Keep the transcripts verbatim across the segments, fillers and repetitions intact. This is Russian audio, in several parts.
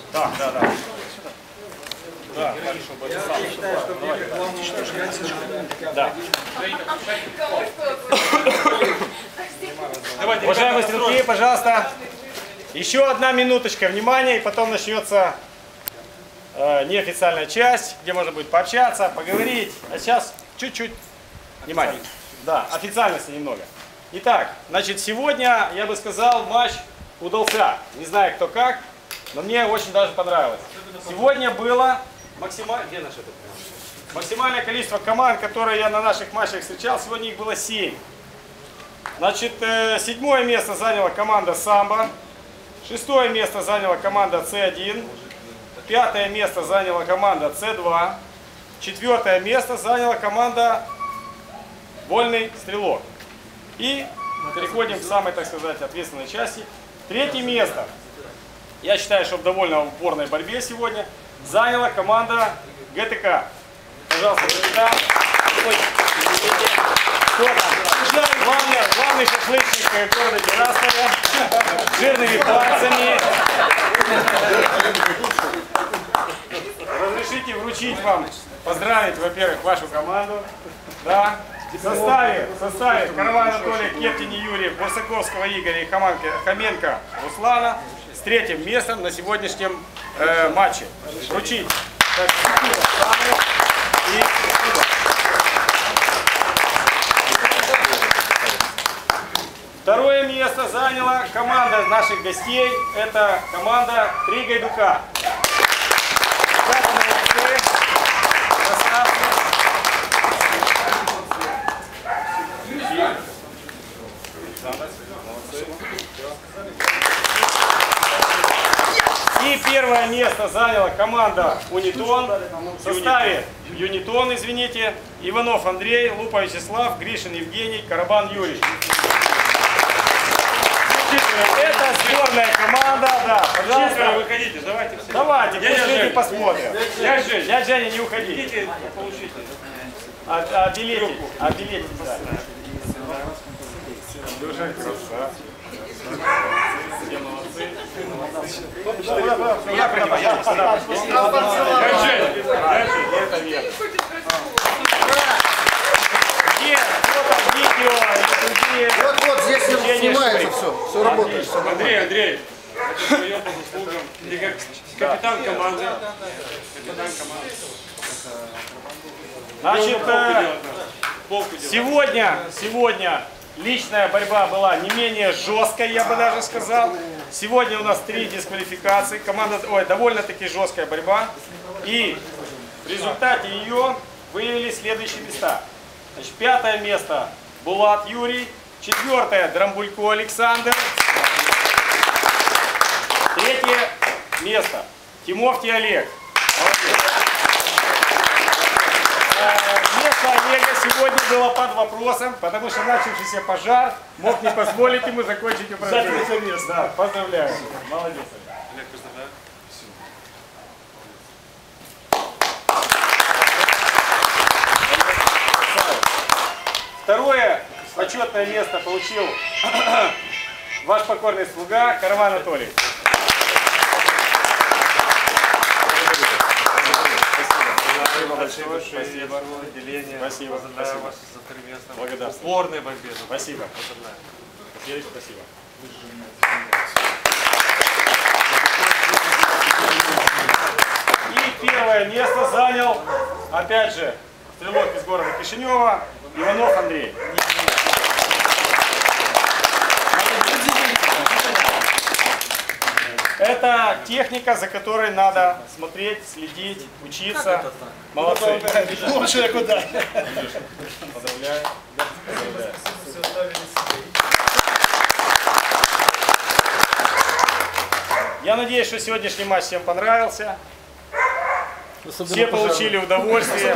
Да, да, да. Да, хорошо, будет сам. Да. Уважаемые стрелки, пожалуйста, еще одна минуточка внимания, и потом начнется э, неофициальная часть, где можно будет пообщаться, поговорить. А сейчас чуть-чуть внимания. Да, официальности немного. Итак, значит, сегодня, я бы сказал, матч удался. Не знаю, кто как, но мне очень даже понравилось. Сегодня было максимально... Где наш этот? Максимальное количество команд, которые я на наших матчах встречал, сегодня их было семь. Значит, седьмое место заняла команда Самбо, шестое место заняла команда С один, пятое место заняла команда С два, четвертое место заняла команда Вольный Стрелок. И переходим к самой, так сказать, ответственной части. Третье место, я считаю, что в довольно упорной борьбе сегодня, заняла команда Г Т К. Пожалуйста, капитан. Главный, главный шашлычник города Тирасполя, жирными пальцами. Разрешите вручить вам, поздравить, во-первых, вашу команду. Да. В составе, в составе Караван Анатолия, Кептини Юрия, Бурсаковского Игоря и Хоменко Руслана с третьим местом на сегодняшнем э, матче. Вручить. Так, и... Второе место заняла команда наших гостей. Это команда Три Гайдука. И первое место заняла команда Унитон в составе Юнитон, извините, Иванов Андрей, Лупа Вячеслав, Гришин Евгений, Карабан Юрий. Это сборная команда, да, пожалуйста. Выходите, давайте все. Давайте, пусть люди посмотрят. Дядя Женя, Дядя Женя, не уходите. идите, получите. А, а билетик, а билетик, да. Душа красавчик. Все молодцы. Я принимаю, я это верно. Где фото, видео и другие... Вот, вот здесь снимается все, все работает. Все Андрей, Андрей, это твоем по заслугам. Ты как капитан команды. Капитан команды. Значит, э, сегодня, сегодня личная борьба была не менее жесткой, я бы даже сказал. Сегодня у нас три дисквалификации. Команда, ой, довольно-таки жесткая борьба. И в результате ее выявили следующие места. Значит, пятое место Булат Юрий. Четвертое Драмбулько Александр. Третье место Тимофтий Олег. Место Олега сегодня было под вопросом, потому что начавшийся пожар мог не позволить ему закончить упражнение. Да, поздравляю. Молодец. Олег, поздравляю. Второе почетное место получил ваш покорный слуга Караван Анатолий. Спасибо большое. Спасибо. Деление. Спасибо. Поздравляю вас за три места. Благодарю. В сборной борьбе. Спасибо. Поздравляю. Юрий, спасибо. И первое место занял, опять же, стрелок из города Кишинева, Иванов Андрей. Это техника, за которой надо смотреть, следить, учиться. Молодцы. Лучше куда? Поздравляю. Поздравляю. Я надеюсь, что сегодняшний матч всем понравился. Все получили удовольствие.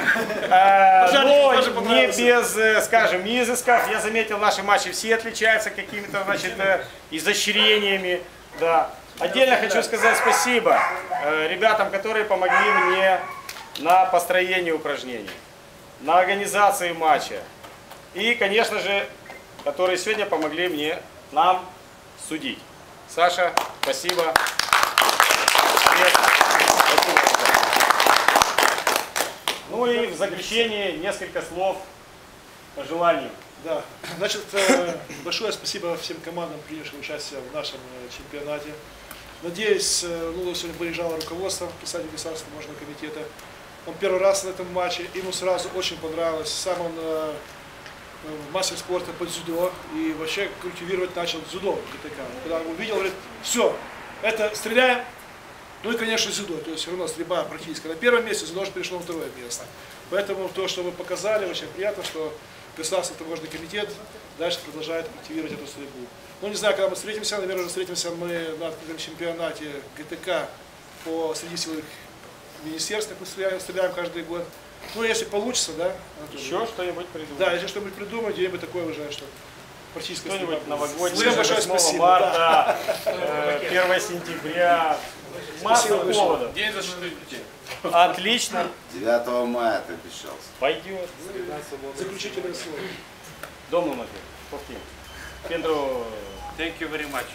Но не без, скажем, изысков. Я заметил, наши матчи все отличаются какими-то, значит, изощрениями. Да. Отдельно хочу сказать спасибо ребятам, которые помогли мне на построении упражнений, на организации матча. И, конечно же, которые сегодня помогли мне, нам судить. Саша, спасибо. Ну и в заключение несколько слов пожеланий. Да, значит, э, большое спасибо всем командам, принявшим участие в нашем э, чемпионате. Надеюсь, э, ну, сегодня приезжало руководство, председатель Государственного таможенного комитета. Он первый раз на этом матче, ему сразу очень понравилось. Сам он э, мастер спорта по дзюдо и вообще культивировать начал дзюдо в ГТК. Когда он увидел, говорит, все, это стреляем, ну и, конечно, дзюдо. То есть все равно стрельба практически на первом месте, дзюдо же перешло на второе место. Поэтому то, что вы показали, очень приятно, что Государственный таможенный комитет дальше продолжает культивировать эту стрельбу. Ну, не знаю, когда мы встретимся, наверное, уже встретимся мы на открытом чемпионате ГТК по среди силовых министерств, как мы стреляем, стреляем каждый год. Ну, если получится, да? Анатолий? Еще что-нибудь придумать? Да, если что-нибудь придумать, где-нибудь такое уже, что практически Что-нибудь новогоднее, Всем большое восьмого спасибо. марта, э, первого сентября. Масса Спасибо большое. поводов. День защиты детей. Отлично. девятого мая ты обещался. Пойдет. Заключительное слово. Domnul Matei, poftim. Pentru... Thank you very much.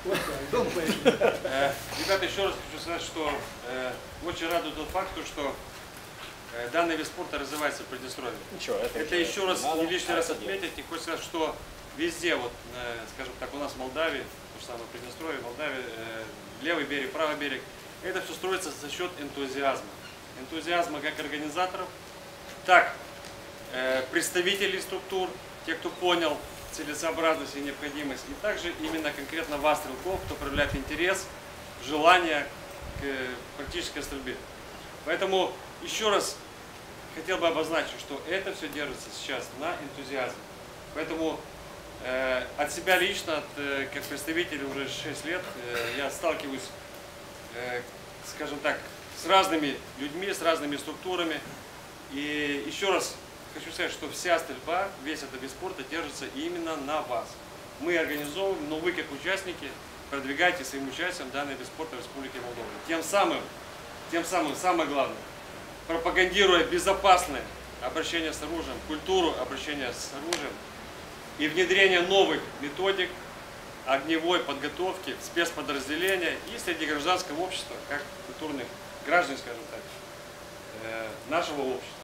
Э, Ребята, еще раз хочу сказать, что э, очень радует тот факт, что э, данный вид спорта развивается в Приднестровье. Ничего, это, Это ничего. еще раз, Надо, не лишний раз это делать. отметить, и хочу сказать, что везде, вот, э, скажем так, у нас в Молдавии, то же самое Приднестровье, Молдавии, э, левый берег, правый берег, это все строится за счет энтузиазма. Энтузиазма как организаторов, так э, представителей структур, те, кто понял целесообразность и необходимость, и также именно конкретно вас, стрелков, кто проявляет интерес, желание к э, практической стрельбе. Поэтому еще раз хотел бы обозначить, что это все держится сейчас на энтузиазме. Поэтому э, от себя лично, от, э, как представитель уже шесть лет, э, я сталкиваюсь, э, скажем так, с разными людьми, с разными структурами. И еще раз хочу сказать, что вся стрельба, весь этот вид спорта держится именно на вас. Мы организовываем, но вы как участники продвигаете своим участием данный вид спорта в Республике Молдова. Тем самым, тем самым, самое главное, пропагандируя безопасное обращение с оружием, культуру обращения с оружием и внедрение новых методик огневой подготовки, спецподразделения и среди гражданского общества, как культурных граждан, скажем так, нашего общества.